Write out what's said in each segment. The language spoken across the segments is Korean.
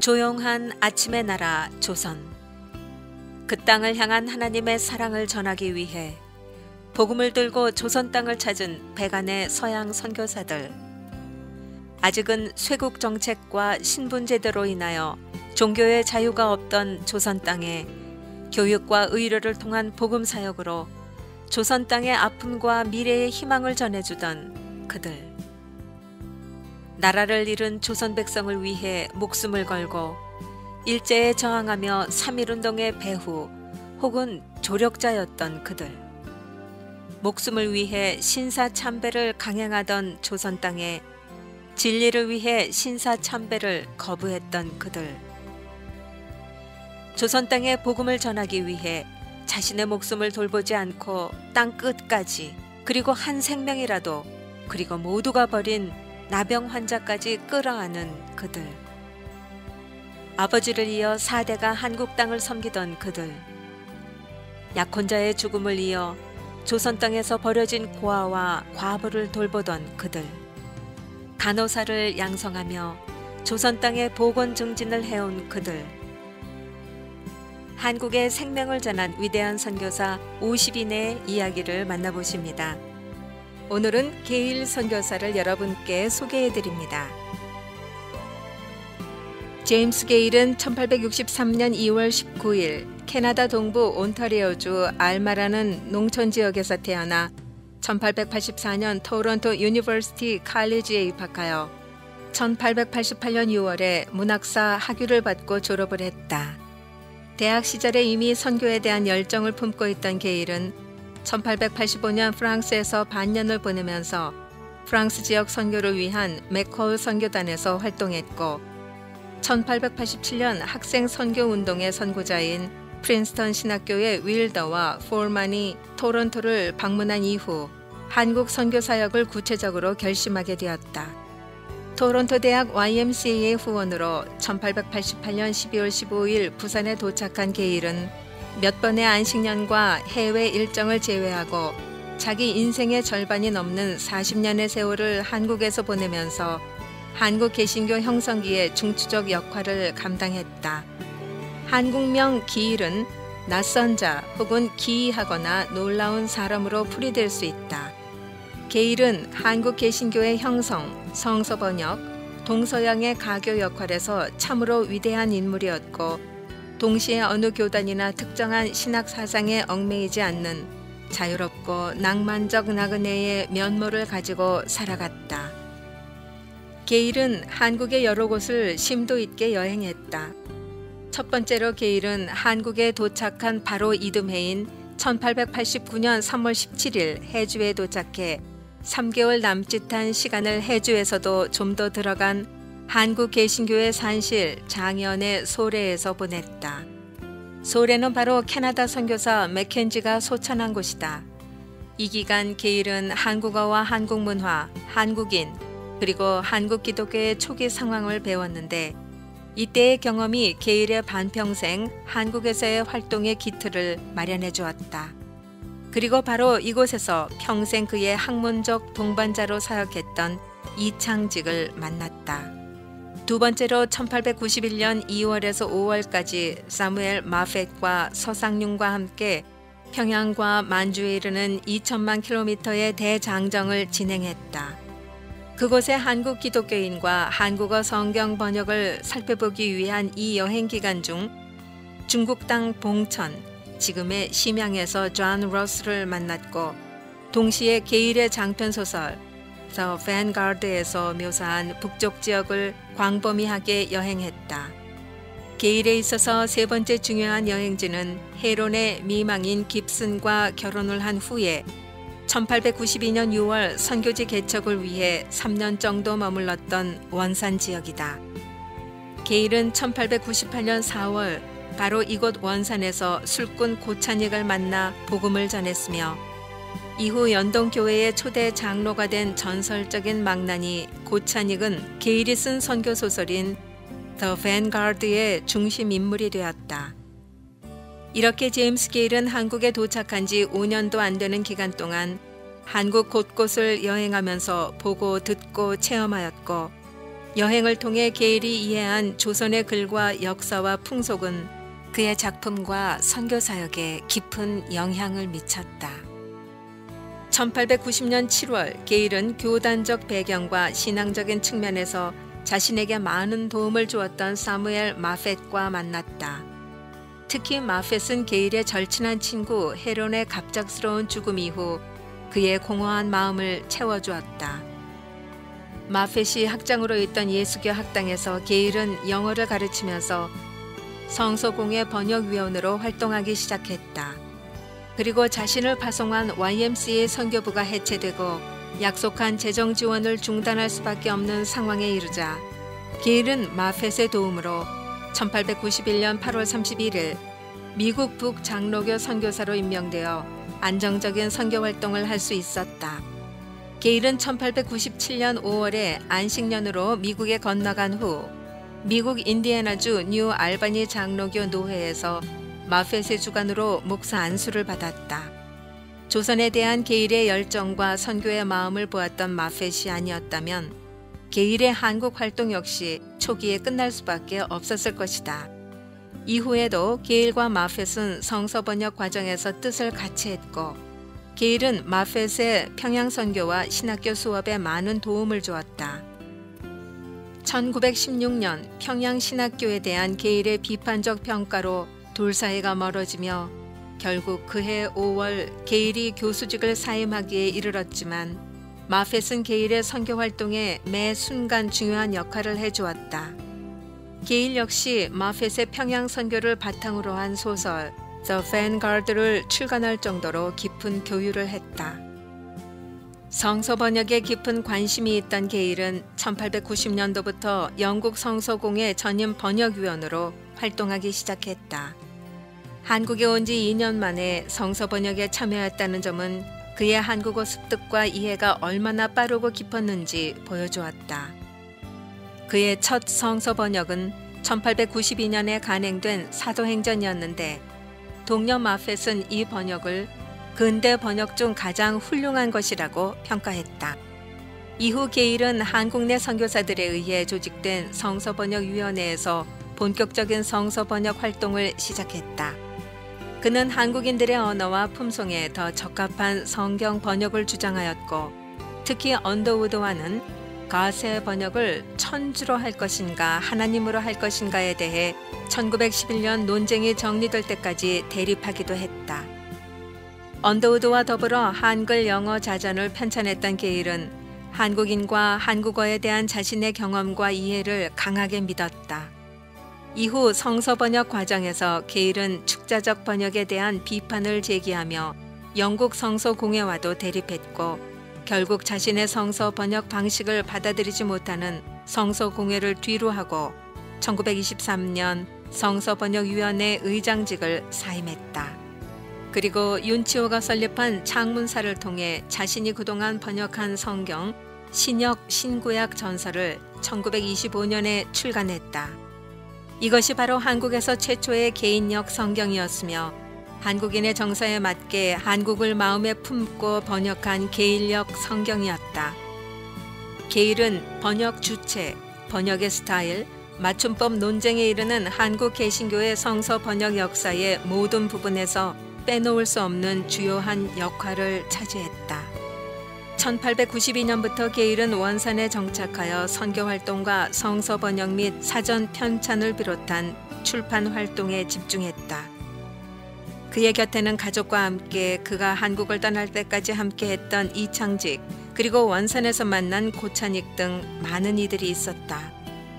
조용한 아침의 나라 조선. 그 땅을 향한 하나님의 사랑을 전하기 위해 복음을 들고 조선 땅을 찾은 백안의 서양 선교사들. 아직은 쇄국 정책과 신분 제도로 인하여 종교의 자유가 없던 조선 땅에 교육과 의료를 통한 복음 사역으로 조선 땅의 아픔과 미래의 희망을 전해주던 그들. 나라를 잃은 조선 백성을 위해 목숨을 걸고 일제에 저항하며 3.1운동의 배후 혹은 조력자였던 그들. 목숨을 위해 신사참배를 강행하던 조선 땅에 진리를 위해 신사참배를 거부했던 그들. 조선 땅에 복음을 전하기 위해 자신의 목숨을 돌보지 않고 땅 끝까지, 그리고 한 생명이라도, 그리고 모두가 버린 나병 환자까지 끌어안은 그들. 아버지를 이어 4대가 한국 땅을 섬기던 그들. 약혼자의 죽음을 이어 조선 땅에서 버려진 고아와 과부를 돌보던 그들. 간호사를 양성하며 조선 땅의 보건 증진을 해온 그들. 한국의 생명을 전한 위대한 선교사 50인의 이야기를 만나보십니다. 오늘은 게일 선교사를 여러분께 소개해드립니다. 제임스 게일은 1863년 2월 19일 캐나다 동부 온타리오주 알마라는 농촌지역에서 태어나 1884년 토론토 유니버시티 칼리지에 입학하여 1888년 6월에 문학사 학위를 받고 졸업을 했다. 대학 시절에 이미 선교에 대한 열정을 품고 있던 게일은 1885년 프랑스에서 반년을 보내면서 프랑스 지역 선교를 위한 맥콜 선교단에서 활동했고 1887년 학생 선교 운동의 선구자인 프린스턴 신학교의 윌더와 폴만이 토론토를 방문한 이후 한국 선교 사역을 구체적으로 결심하게 되었다. 토론토 대학 YMCA 후원으로 1888년 12월 15일 부산에 도착한 게일은 몇 번의 안식년과 해외 일정을 제외하고 자기 인생의 절반이 넘는 40년의 세월을 한국에서 보내면서 한국 개신교 형성기의 중추적 역할을 감당했다. 한국명 기일은 낯선 자 혹은 기이하거나 놀라운 사람으로 풀이될 수 있다. 게일은 한국 개신교의 형성, 성서 번역, 동서양의 가교 역할에서 참으로 위대한 인물이었고 동시에 어느 교단이나 특정한 신학 사상에 얽매이지 않는 자유롭고 낭만적 나그네의 면모를 가지고 살아갔다. 게일은 한국의 여러 곳을 심도 있게 여행했다. 첫 번째로 게일은 한국에 도착한 바로 이듬해인 1889년 3월 17일 해주에 도착해 3개월 남짓한 시간을 해주에서도 좀 더 들어간 한국 개신교의 산실 장현의 소래에서 보냈다. 소래는 바로 캐나다 선교사 맥켄지가 소천한 곳이다. 이 기간 게일은 한국어와 한국 문화, 한국인, 그리고 한국 기독교의 초기 상황을 배웠는데 이때의 경험이 게일의 반평생 한국에서의 활동의 기틀을 마련해 주었다. 그리고 바로 이곳에서 평생 그의 학문적 동반자로 사역했던 이창직을 만났다. 두 번째로 1891년 2월에서 5월까지 사무엘 마펫과 서상륜과 함께 평양과 만주에 이르는 2천만 킬로미터의 대장정을 진행했다. 그곳의 한국 기독교인과 한국어 성경 번역을 살펴보기 위한 이 여행 기간 중 중국 땅 봉천, 지금의 심양에서 존 러스를 만났고 동시에 게일의 장편소설 The Vanguard에서 묘사한 북쪽 지역을 광범위하게 여행했다. 게일에 있어서 세 번째 중요한 여행지는 헤론의 미망인 깁슨과 결혼을 한 후에 1892년 6월 선교지 개척을 위해 3년 정도 머물렀던 원산 지역이다. 게일은 1898년 4월 바로 이곳 원산에서 술꾼 고찬익을 만나 복음을 전했으며 이후 연동교회의 초대 장로가 된 전설적인 망나니 고찬익은 게일이 쓴 선교소설인 The Vanguard의 중심 인물이 되었다. 이렇게 제임스 게일은 한국에 도착한 지 5년도 안 되는 기간 동안 한국 곳곳을 여행하면서 보고 듣고 체험하였고 여행을 통해 게일이 이해한 조선의 글과 역사와 풍속은 그의 작품과 선교 사역에 깊은 영향을 미쳤다. 1890년 7월 게일은 교단적 배경과 신앙적인 측면에서 자신에게 많은 도움을 주었던 사무엘 마펫과 만났다. 특히 마펫은 게일의 절친한 친구 헤론의 갑작스러운 죽음 이후 그의 공허한 마음을 채워주었다. 마펫이 학장으로 있던 예수교 학당에서 게일은 영어를 가르치면서 성서공회 번역위원으로 활동하기 시작했다. 그리고 자신을 파송한 YMCA 선교부가 해체되고 약속한 재정 지원을 중단할 수밖에 없는 상황에 이르자 게일은 마펫의 도움으로 1891년 8월 31일 미국 북장로교 선교사로 임명되어 안정적인 선교 활동을 할 수 있었다. 게일은 1897년 5월에 안식년으로 미국에 건너간 후 미국 인디애나주 뉴 알바니 장로교 노회에서 마펫의 주관으로 목사 안수를 받았다. 조선에 대한 게일의 열정과 선교의 마음을 보았던 마펫이 아니었다면 게일의 한국 활동 역시 초기에 끝날 수밖에 없었을 것이다. 이후에도 게일과 마펫은 성서 번역 과정에서 뜻을 같이 했고 게일은 마펫의 평양 선교와 신학교 수업에 많은 도움을 주었다. 1916년 평양 신학교에 대한 게일의 비판적 평가로 둘 사이가 멀어지며 결국 그해 5월 게일이 교수직을 사임하기에 이르렀지만 마펫은 게일의 선교 활동에 매 순간 중요한 역할을 해주었다. 게일 역시 마펫의 평양 선교를 바탕으로 한 소설 The Vanguard를 출간할 정도로 깊은 교유를 했다. 성서 번역에 깊은 관심이 있던 게일은 1890년도부터 영국 성서공회 전임 번역위원으로 활동하기 시작했다. 한국에 온 지 2년 만에 성서 번역에 참여했다는 점은 그의 한국어 습득과 이해가 얼마나 빠르고 깊었는지 보여주었다. 그의 첫 성서 번역은 1892년에 간행된 사도행전이었는데 동료 마펫은 이 번역을 근대 번역 중 가장 훌륭한 것이라고 평가했다. 이후 게일은 한국 내 선교사들에 의해 조직된 성서번역위원회에서 본격적인 성서번역 활동을 시작했다. 그는 한국인들의 언어와 품성에 더 적합한 성경 번역을 주장하였고 특히 언더우드와는 가세 번역을 천주로 할 것인가 하나님으로 할 것인가에 대해 1911년 논쟁이 정리될 때까지 대립하기도 했다. 언더우드와 더불어 한글 영어 자전을 편찬했던 게일은 한국인과 한국어에 대한 자신의 경험과 이해를 강하게 믿었다. 이후 성서 번역 과정에서 게일은 축자적 번역에 대한 비판을 제기하며 영국 성서 공회와도 대립했고 결국 자신의 성서 번역 방식을 받아들이지 못하는 성서 공회를 뒤로하고 1923년 성서번역위원회 의장직을 사임했다. 그리고 윤치호가 설립한 창문사를 통해 자신이 그동안 번역한 성경 신역 신구약 전서를 1925년에 출간했다. 이것이 바로 한국에서 최초의 개인역 성경이었으며 한국인의 정서에 맞게 한국을 마음에 품고 번역한 게일역 성경이었다. 게일은 번역 주체, 번역의 스타일, 맞춤법 논쟁에 이르는 한국 개신교의 성서 번역 역사의 모든 부분에서 빼놓을 수 없는 주요한 역할을 차지했다. 1892년부터 게일은 원산에 정착하여 선교 활동과 성서 번역 및 사전 편찬을 비롯한 출판 활동에 집중했다. 그의 곁에는 가족과 함께 그가 한국을 떠날 때까지 함께했던 이창직 그리고 원산에서 만난 고찬익 등 많은 이들이 있었다.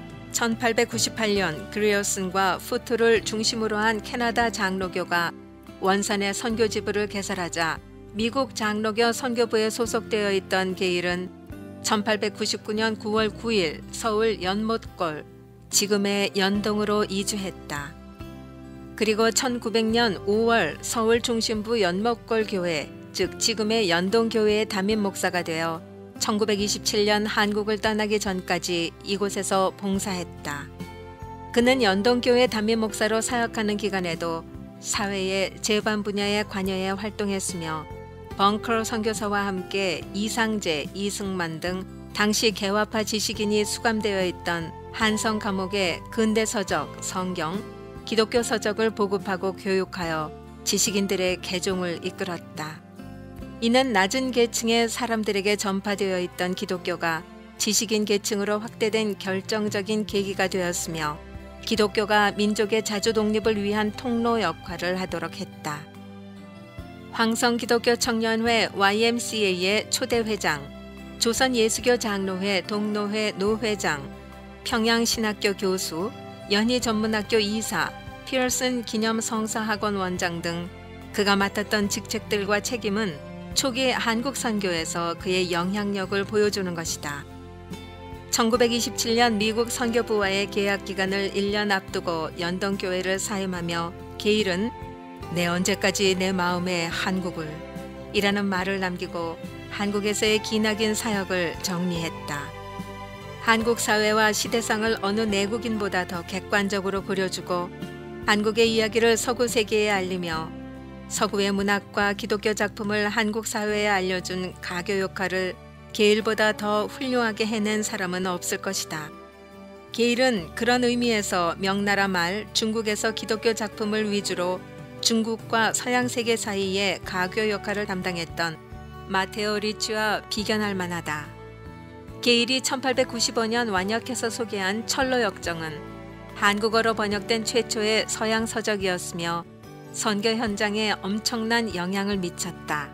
1898년 그리어슨과 푸트를 중심으로 한 캐나다 장로교가 원산의 선교 지부를 개설하자 미국 장로교 선교부에 소속되어 있던 게일은 1899년 9월 9일 서울 연못골, 지금의 연동으로 이주했다. 그리고 1900년 5월 서울 중심부 연못골 교회, 즉 지금의 연동교회의 담임 목사가 되어 1927년 한국을 떠나기 전까지 이곳에서 봉사했다. 그는 연동교회 담임 목사로 사역하는 기간에도 사회의 재반 분야에 관여해 활동했으며 벙커 선교사와 함께 이상재, 이승만 등 당시 개화파 지식인이 수감되어 있던 한성 감옥에 근대 서적, 성경, 기독교 서적을 보급하고 교육하여 지식인들의 개종을 이끌었다. 이는 낮은 계층의 사람들에게 전파되어 있던 기독교가 지식인 계층으로 확대된 결정적인 계기가 되었으며 기독교가 민족의 자주 독립을 위한 통로 역할을 하도록 했다. 황성기독교 청년회 YMCA의 초대 회장, 조선예수교 장로회 동로회 노회장, 평양신학교 교수, 연희전문학교 이사, 피어슨 기념성서학원 원장 등 그가 맡았던 직책들과 책임은 초기 한국 선교에서 그의 영향력을 보여주는 것이다. 1927년 미국 선교부와의 계약 기간을 1년 앞두고 연동교회를 사임하며 게일은 내 언제까지 내 마음에 한국을 이라는 말을 남기고 한국에서의 기나긴 사역을 정리했다. 한국 사회와 시대상을 어느 내국인보다 더 객관적으로 그려주고 한국의 이야기를 서구 세계에 알리며 서구의 문학과 기독교 작품을 한국 사회에 알려준 가교 역할을 게일보다 더 훌륭하게 해낸 사람은 없을 것이다. 게일은 그런 의미에서 명나라 말 중국에서 기독교 작품을 위주로 중국과 서양 세계 사이에 가교 역할을 담당했던 마테오 리치와 비견할 만하다. 게일이 1895년 완역해서 소개한 철로 역정은 한국어로 번역된 최초의 서양 서적이었으며 선교 현장에 엄청난 영향을 미쳤다.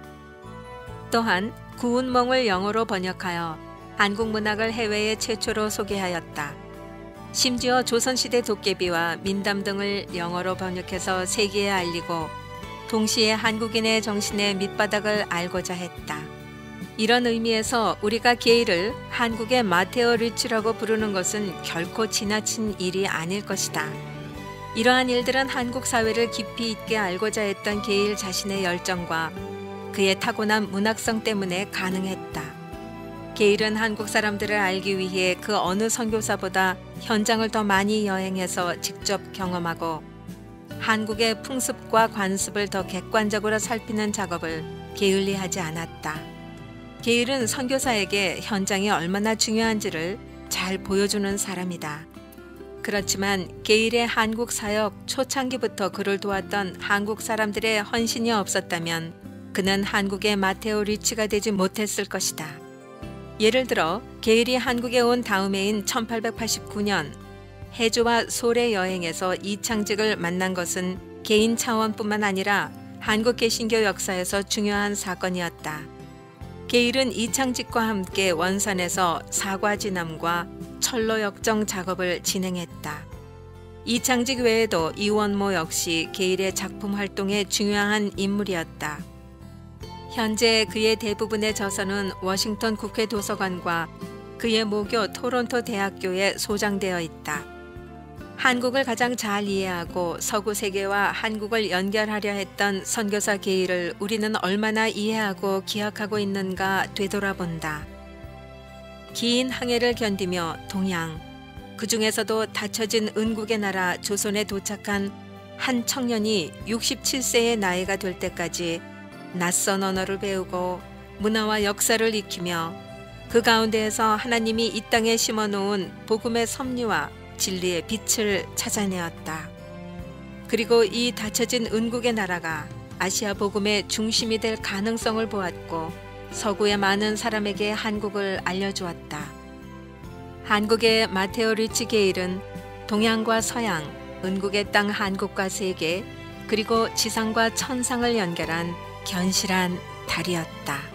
또한 구운몽을 영어로 번역하여 한국 문학을 해외에 최초로 소개하였다. 심지어 조선시대 도깨비와 민담 등을 영어로 번역해서 세계에 알리고 동시에 한국인의 정신의 밑바닥을 알고자 했다. 이런 의미에서 우리가 게일을 한국의 마테오 리치라고 부르는 것은 결코 지나친 일이 아닐 것이다. 이러한 일들은 한국 사회를 깊이 있게 알고자 했던 게일 자신의 열정과 그의 타고난 문학성 때문에 가능했다. 게일은 한국 사람들을 알기 위해 그 어느 선교사보다 현장을 더 많이 여행해서 직접 경험하고 한국의 풍습과 관습을 더 객관적으로 살피는 작업을 게을리하지 않았다. 게일은 선교사에게 현장이 얼마나 중요한지를 잘 보여주는 사람이다. 그렇지만 게일의 한국 사역 초창기부터 그를 도왔던 한국 사람들의 헌신이 없었다면 그는 한국의 마테오 리치가 되지 못했을 것이다. 예를 들어 게일이 한국에 온 다음해인 1889년 해주와 소래 여행에서 이창직을 만난 것은 개인 차원뿐만 아니라 한국 개신교 역사에서 중요한 사건이었다. 게일은 이창직과 함께 원산에서 사과지남과 철로 역정 작업을 진행했다. 이창직 외에도 이원모 역시 게일의 작품 활동에 중요한 인물이었다. 현재 그의 대부분의 저서는 워싱턴 국회 도서관과 그의 모교 토론토 대학교에 소장되어 있다. 한국을 가장 잘 이해하고 서구 세계와 한국을 연결하려 했던 선교사 게일을 우리는 얼마나 이해하고 기억하고 있는가 되돌아본다. 긴 항해를 견디며 동양, 그 중에서도 닫혀진 은국의 나라 조선에 도착한 한 청년이 67세의 나이가 될 때까지 낯선 언어를 배우고 문화와 역사를 익히며 그 가운데에서 하나님이 이 땅에 심어놓은 복음의 섭리와 진리의 빛을 찾아내었다. 그리고 이 닫혀진 은국의 나라가 아시아 복음의 중심이 될 가능성을 보았고 서구의 많은 사람에게 한국을 알려주었다. 한국의 마테오 리치 게일은 동양과 서양, 은국의 땅 한국과 세계, 그리고 지상과 천상을 연결한 견실한 달이었다.